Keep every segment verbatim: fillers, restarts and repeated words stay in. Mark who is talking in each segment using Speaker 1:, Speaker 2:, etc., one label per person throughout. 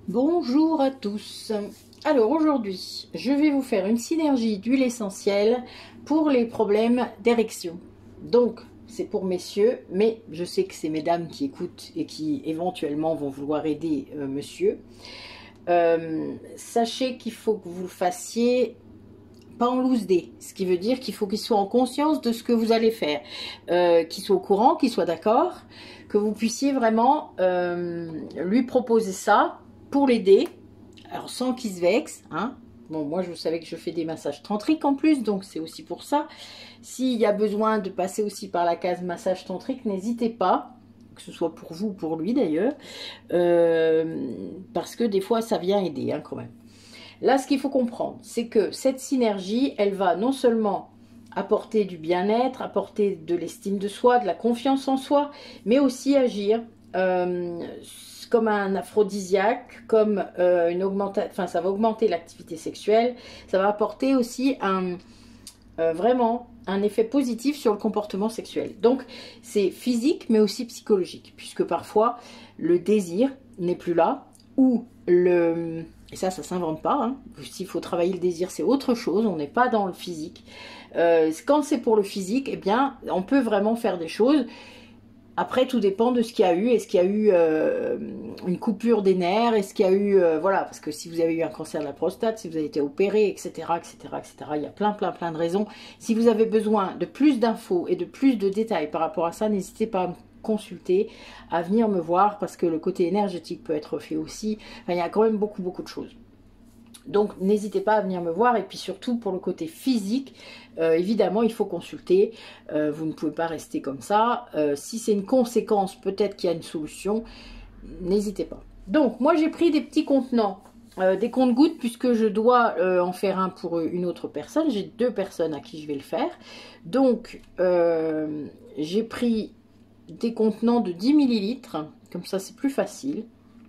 Speaker 1: Bonjour à tous. Alors aujourd'hui, je vais vous faire une synergie d'huile essentielle pour les problèmes d'érection. Donc, c'est pour messieurs, mais je sais que c'est mesdames qui écoutent et qui éventuellement vont vouloir aider euh, monsieur. Euh, sachez qu'il faut que vous le fassiez pas en loose day, ce qui veut dire qu'il faut qu'il soit en conscience de ce que vous allez faire, euh, qu'il soit au courant, qu'il soit d'accord, que vous puissiez vraiment euh, lui proposer ça pour l'aider, alors sans qu'il se vexe, hein. Bon, moi je savais que je fais des massages tantriques en plus, donc c'est aussi pour ça. S'il y a besoin de passer aussi par la case massage tantrique, n'hésitez pas, que ce soit pour vous ou pour lui d'ailleurs, euh, parce que des fois ça vient aider hein, quand même. Là, ce qu'il faut comprendre, c'est que cette synergie, elle va non seulement apporter du bien-être, apporter de l'estime de soi, de la confiance en soi, mais aussi agir euh, comme un aphrodisiaque, comme euh, une augmentation, enfin ça va augmenter l'activité sexuelle, ça va apporter aussi un, euh, vraiment un effet positif sur le comportement sexuel. Donc c'est physique mais aussi psychologique, puisque parfois le désir n'est plus là, ou le... Et ça, ça s'invente pas. Hein. S'il faut travailler le désir, c'est autre chose. On n'est pas dans le physique. Euh, quand c'est pour le physique, eh bien, on peut vraiment faire des choses. Après, tout dépend de ce qu'il y a eu. Est-ce qu'il y a eu euh, une coupure des nerfs? Est-ce qu'il y a eu... Euh, voilà, parce que si vous avez eu un cancer de la prostate, si vous avez été opéré, et cetera, et cetera, et cetera, il y a plein, plein, plein de raisons. Si vous avez besoin de plus d'infos et de plus de détails par rapport à ça, n'hésitez pas à me consulter, à venir me voir, parce que le côté énergétique peut être fait aussi. Enfin, il y a quand même beaucoup, beaucoup de choses. Donc, n'hésitez pas à venir me voir. Et puis surtout, pour le côté physique, euh, évidemment, il faut consulter. Euh, vous ne pouvez pas rester comme ça. Euh, si c'est une conséquence, peut-être qu'il y a une solution. N'hésitez pas. Donc, moi, j'ai pris des petits contenants, euh, des comptes-gouttes, puisque je dois euh, en faire un pour une autre personne. J'ai deux personnes à qui je vais le faire. Donc, euh, j'ai pris des contenants de dix millilitres. Comme ça, c'est plus facile.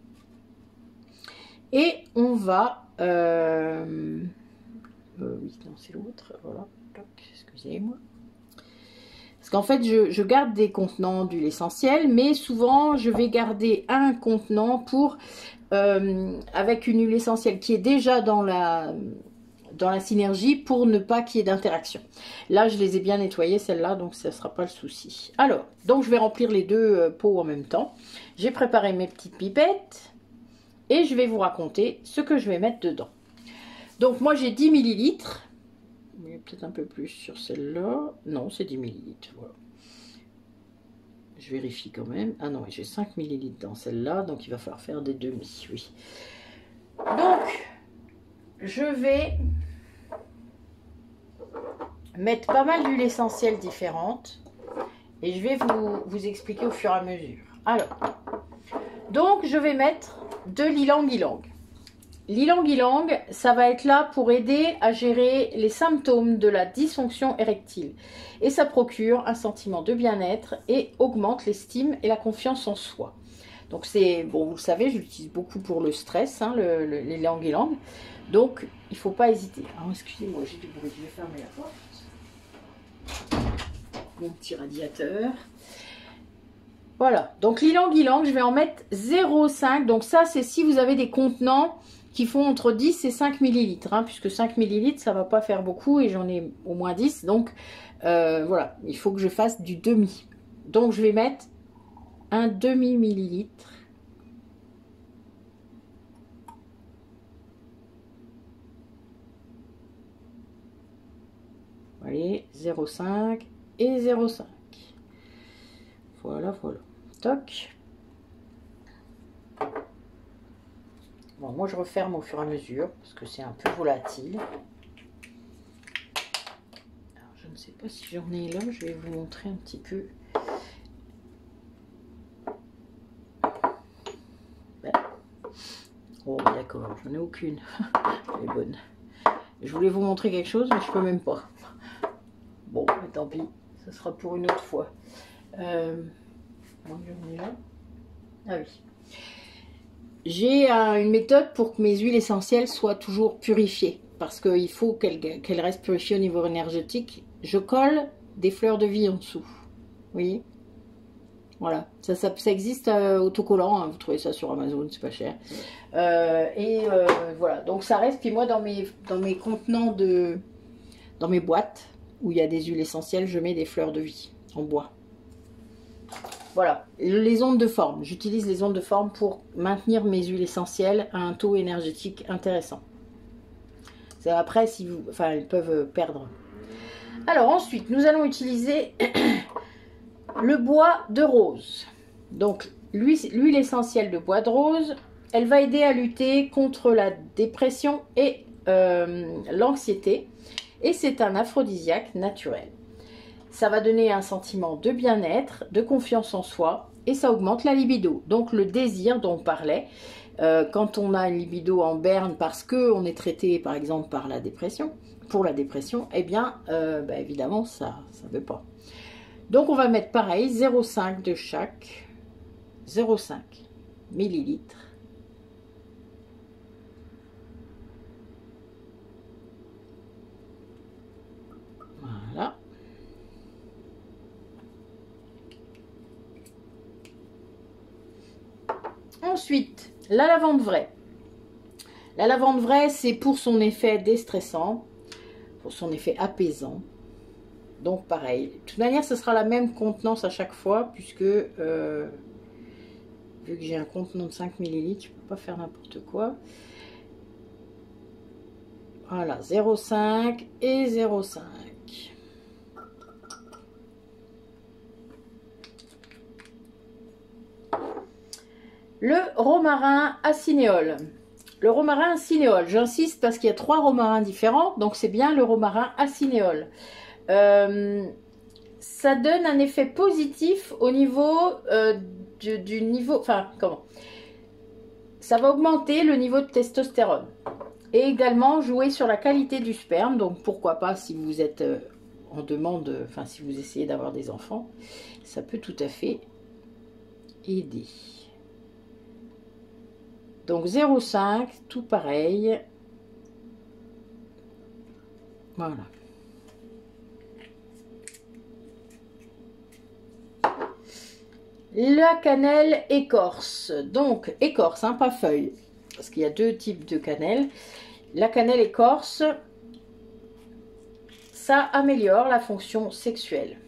Speaker 1: Et on va... Euh, euh, oui, non, c'est l'autre. Voilà. Excusez-moi. Parce qu'en fait, je, je garde des contenants d'huile essentielle, mais souvent, je vais garder un contenant pour euh, avec une huile essentielle qui est déjà dans la, dans la synergie pour ne pas qu'il y ait d'interaction. Là, je les ai bien nettoyées, celles-là, donc ça ne sera pas le souci. Alors, donc je vais remplir les deux pots en même temps. J'ai préparé mes petites pipettes. Et je vais vous raconter ce que je vais mettre dedans. Donc moi j'ai dix millilitres. Il y a peut-être un peu plus sur celle-là. Non, c'est dix millilitres. Voilà. Je vérifie quand même. Ah non, j'ai cinq millilitres dans celle-là. Donc il va falloir faire des demi. Oui. Donc, je vais mettre pas mal d'huiles essentielles différentes. Et je vais vous, vous expliquer au fur et à mesure. Alors, donc je vais mettre de l'ylang-ylang. L'ylang-ylang, ça va être là pour aider à gérer les symptômes de la dysfonction érectile. Et ça procure un sentiment de bien-être et augmente l'estime et la confiance en soi. Donc c'est, bon vous le savez, je l'utilise beaucoup pour le stress, hein, le, le, l'ylang-ylang. Donc il ne faut pas hésiter. Alors excusez-moi, j'ai du bruit, je vais fermer la porte. Mon petit radiateur. Voilà, donc l'ylang-ylang, je vais en mettre zéro virgule cinq. Donc ça, c'est si vous avez des contenants qui font entre dix et cinq millilitres. Hein, puisque cinq millilitres, ça ne va pas faire beaucoup et j'en ai au moins dix. Donc euh, voilà, il faut que je fasse du demi. Donc je vais mettre un demi millilitre. Allez, zéro virgule cinq et zéro virgule cinq. Voilà, voilà. Toc. Bon, moi je referme au fur et à mesure parce que c'est un peu volatile. Alors, je ne sais pas si j'en ai là, je vais vous montrer un petit peu. Ben. Oh, d'accord, j'en ai aucune. Elle est bonne. Je voulais vous montrer quelque chose, mais je peux même pas. Bon, mais tant pis, ça sera pour une autre fois. Euh, j'en ai là. Ah oui. J'ai euh, une méthode pour que mes huiles essentielles soient toujours purifiées. Parce qu'il faut qu'elles qu'elles restent purifiées au niveau énergétique. Je colle des fleurs de vie en dessous. Vous voyez? Voilà, ça, ça, ça existe euh, autocollant, hein. Vous trouvez ça sur Amazon, c'est pas cher. Euh, et euh, voilà, donc ça reste. Puis moi, dans mes, dans mes contenants de... Dans mes boîtes, où il y a des huiles essentielles, je mets des fleurs de vie en bois. Voilà, les ondes de forme. J'utilise les ondes de forme pour maintenir mes huiles essentielles à un taux énergétique intéressant. Après, si vous... Enfin, elles peuvent perdre. Alors ensuite, nous allons utiliser... le bois de rose. Donc, l'huile essentielle de bois de rose, elle va aider à lutter contre la dépression et euh, l'anxiété. Et c'est un aphrodisiaque naturel. Ça va donner un sentiment de bien-être, de confiance en soi, et ça augmente la libido. Donc, le désir dont on parlait, euh, quand on a une libido en berne parce qu'on est traité, par exemple, par la dépression, pour la dépression, eh bien, euh, bah, évidemment, ça ne veut pas. Donc, on va mettre pareil, zéro virgule cinq de chaque, zéro virgule cinq millilitres. Voilà. Ensuite, la lavande vraie. La lavande vraie, c'est pour son effet déstressant, pour son effet apaisant. Donc pareil, de toute manière ce sera la même contenance à chaque fois puisque euh, vu que j'ai un contenant de cinq millilitres, je ne peux pas faire n'importe quoi. Voilà, zéro virgule cinq et zéro virgule cinq. Le romarin à cinéole. Le romarin à cinéole, j'insiste parce qu'il y a trois romarins différents, donc c'est bien le romarin à cinéole. Euh, ça donne un effet positif au niveau euh, du, du niveau, enfin comment, ça va augmenter le niveau de testostérone et également jouer sur la qualité du sperme. Donc pourquoi pas si vous êtes euh, en demande, enfin si vous essayez d'avoir des enfants, ça peut tout à fait aider. Donc zéro virgule cinq, tout pareil. Voilà. La cannelle écorce, donc écorce, hein, pas feuille, parce qu'il y a deux types de cannelle. La cannelle écorce, ça améliore la fonction sexuelle.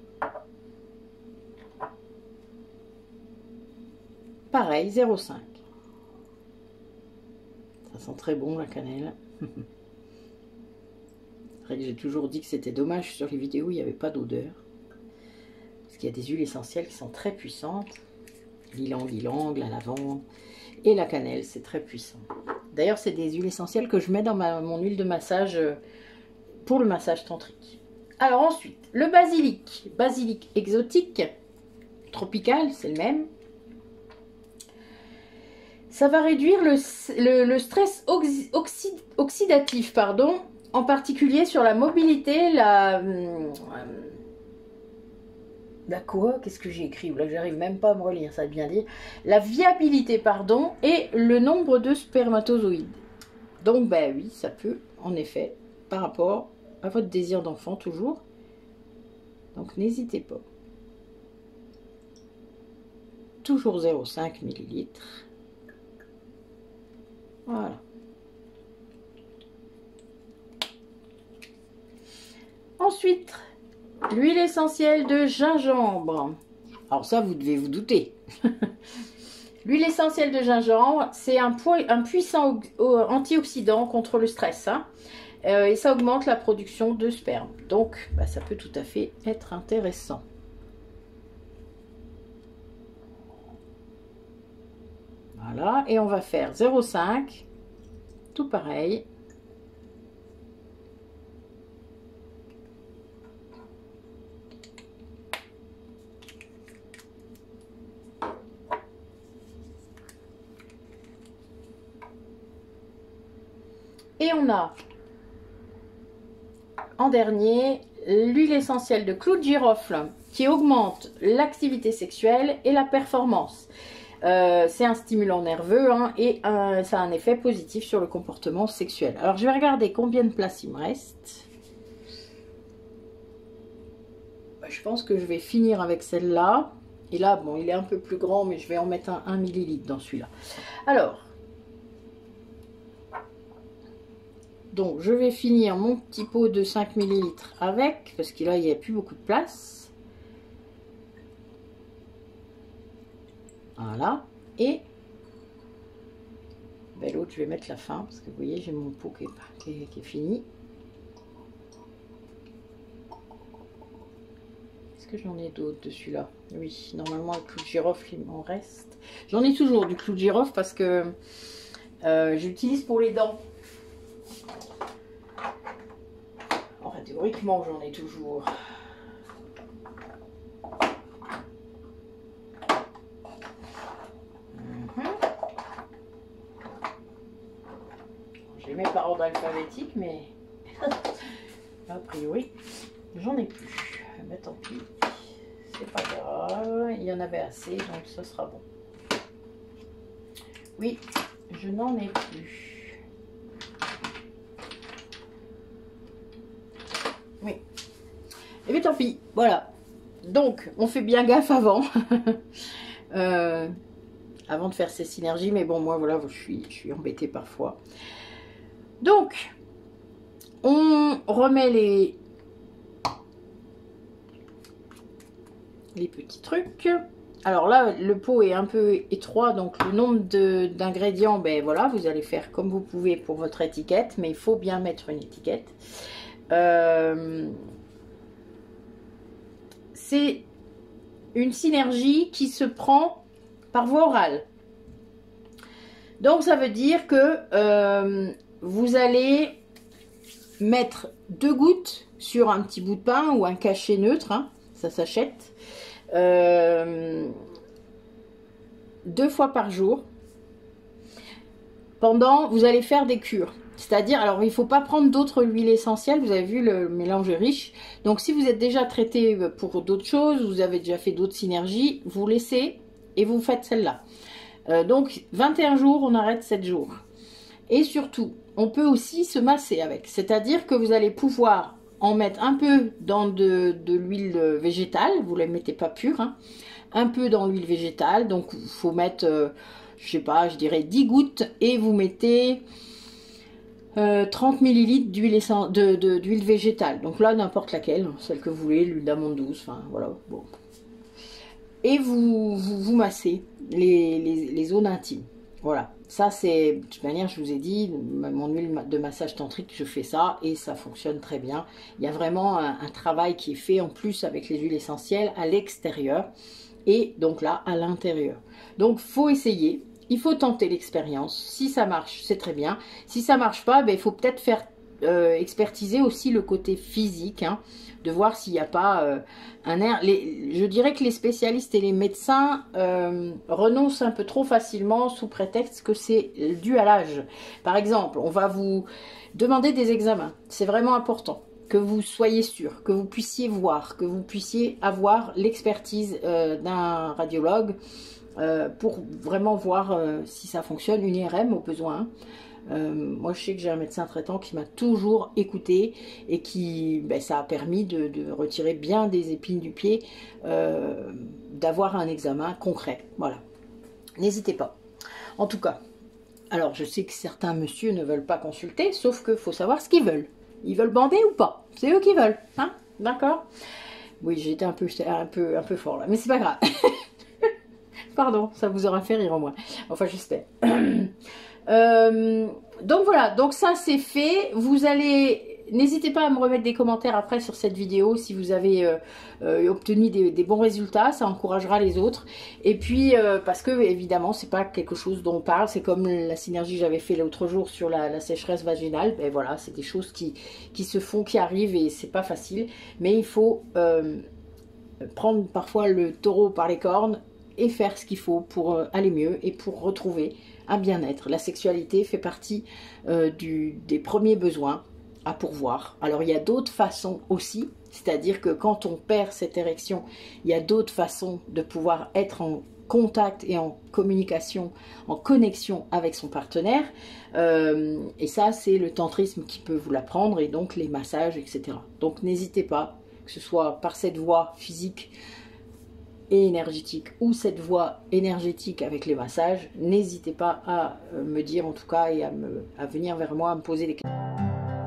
Speaker 1: Pareil, zéro virgule cinq. Ça sent très bon la cannelle. C'est vrai que j'ai toujours dit que c'était dommage sur les vidéos, il n'y avait pas d'odeur. Il y a des huiles essentielles qui sont très puissantes. L'ylang-ylang, la lavande et la cannelle, c'est très puissant. D'ailleurs, c'est des huiles essentielles que je mets dans ma, mon huile de massage pour le massage tantrique. Alors ensuite, le basilic. Basilic exotique, tropical, c'est le même. Ça va réduire le, le, le stress oxy, oxydatif, pardon, en particulier sur la mobilité, la... Euh, La quoi? Qu'est-ce que j'ai écrit? Là, j'arrive même pas à me relire, ça veut bien dire. La viabilité, pardon, et le nombre de spermatozoïdes. Donc, ben oui, ça peut, en effet, par rapport à votre désir d'enfant, toujours. Donc, n'hésitez pas. Toujours zéro virgule cinq millilitres. Voilà. Ensuite... l'huile essentielle de gingembre. Alors ça, vous devez vous douter. L'huile essentielle de gingembre, c'est un, un puissant antioxydant contre le stress. Hein, euh, et ça augmente la production de sperme. Donc, bah, ça peut tout à fait être intéressant. Voilà. Et on va faire zéro virgule cinq. Tout pareil. Et on a en dernier l'huile essentielle de clou de girofle qui augmente l'activité sexuelle et la performance. Euh, c'est un stimulant nerveux hein, et un, ça a un effet positif sur le comportement sexuel. Alors je vais regarder combien de place il me reste. Je pense que je vais finir avec celle-là Et là, bon, il est un peu plus grand, mais je vais en mettre un, un millilitre dans celui-là. Alors, donc je vais finir mon petit pot de cinq millilitres avec, parce que là, il n'y a plus beaucoup de place. Voilà. Et ben, l'autre, je vais mettre la fin, parce que vous voyez, j'ai mon pot qui est, qui est, qui est fini. Est-ce que j'en ai d'autres de celui-là? Oui, normalement, le clou de girofle, il m'en reste. J'en ai toujours du clou de girofle parce que euh, j'utilise pour les dents. Enfin, théoriquement, j'en ai toujours. Mmh. Je les mets par ordre alphabétique, mais a priori, j'en ai plus. Mais tant pis, c'est pas grave. Il y en avait assez, donc ça sera bon. Oui, je n'en ai plus. Oui. Et bien tant pis, voilà. Donc, on fait bien gaffe avant. euh, avant de faire ces synergies. Mais bon, moi, voilà, je suis, je suis embêtée parfois. Donc, on remet les, les petits trucs. Alors là, le pot est un peu étroit, donc le nombre d'ingrédients, ben voilà, vous allez faire comme vous pouvez pour votre étiquette, mais il faut bien mettre une étiquette. Euh, c'est une synergie qui se prend par voie orale. Donc ça veut dire que euh, vous allez mettre deux gouttes sur un petit bout de pain ou un cachet neutre, hein, ça s'achète. Euh, deux fois par jour pendant, vous allez faire des cures, c'est-à-dire, alors il ne faut pas prendre d'autres huiles essentielles, vous avez vu, le mélange est riche, donc si vous êtes déjà traité pour d'autres choses, vous avez déjà fait d'autres synergies, vous laissez et vous faites celle-là. Euh, donc vingt et un jours, on arrête sept jours. Et surtout, on peut aussi se masser avec, c'est-à-dire que vous allez pouvoir en mettre un peu dans de, de l'huile végétale, vous ne la mettez pas pure, hein, un peu dans l'huile végétale, donc il faut mettre, euh, je sais pas, je dirais dix gouttes, et vous mettez euh, trente millilitres d'huile de, de, d'huile végétale, donc là n'importe laquelle, celle que vous voulez, l'huile d'amande douce, enfin voilà, bon. Et vous, vous, vous massez les, les, les zones intimes, voilà. Ça, c'est, de toute manière, je vous ai dit, mon huile de massage tantrique, je fais ça et ça fonctionne très bien. Il y a vraiment un, un travail qui est fait en plus avec les huiles essentielles à l'extérieur et donc là, à l'intérieur. Donc, il faut essayer, il faut tenter l'expérience. Si ça marche, c'est très bien. Si ça ne marche pas, ben, il faut peut-être faire euh, expertiser aussi le côté physique, hein, de voir s'il n'y a pas euh, un air. Les, je dirais que les spécialistes et les médecins euh, renoncent un peu trop facilement sous prétexte que c'est dû à l'âge. Par exemple, on va vous demander des examens. C'est vraiment important que vous soyez sûr, que vous puissiez voir, que vous puissiez avoir l'expertise euh, d'un radiologue euh, pour vraiment voir euh, si ça fonctionne, une I R M au besoin. Euh, moi je sais que j'ai un médecin traitant qui m'a toujours écouté et qui, ben, ça a permis de, de retirer bien des épines du pied, euh, d'avoir un examen concret. Voilà, n'hésitez pas. En tout cas, alors je sais que certains messieurs ne veulent pas consulter, sauf que faut savoir ce qu'ils veulent. Ils veulent bander ou pas, c'est eux qui veulent, hein, d'accord? Oui, j'ai été un peu, un peu, un peu fort là, mais c'est pas grave. Pardon, ça vous aura fait rire au moins, enfin j'espère. Euh, donc voilà, donc ça c'est fait. Vous allez, n'hésitez pas à me remettre des commentaires après sur cette vidéo si vous avez euh, euh, obtenu des, des bons résultats, ça encouragera les autres. Et puis euh, parce que évidemment c'est pas quelque chose dont on parle, c'est comme la synergie que j'avais fait l'autre jour sur la, la sécheresse vaginale. Ben voilà, c'est des choses qui, qui se font, qui arrivent et c'est pas facile, mais il faut euh, prendre parfois le taureau par les cornes et faire ce qu'il faut pour euh, aller mieux et pour retrouver un bien-être. La sexualité fait partie euh, du, des premiers besoins à pourvoir. Alors il y a d'autres façons aussi, c'est-à-dire que quand on perd cette érection, il y a d'autres façons de pouvoir être en contact et en communication, en connexion avec son partenaire. Euh, et ça, c'est le tantrisme qui peut vous l'apprendre, et donc les massages, et cetera. Donc n'hésitez pas, que ce soit par cette voie physique, et énergétique ou cette voie énergétique avec les massages, n'hésitez pas à me dire en tout cas et à, me, à venir vers moi, à me poser des questions.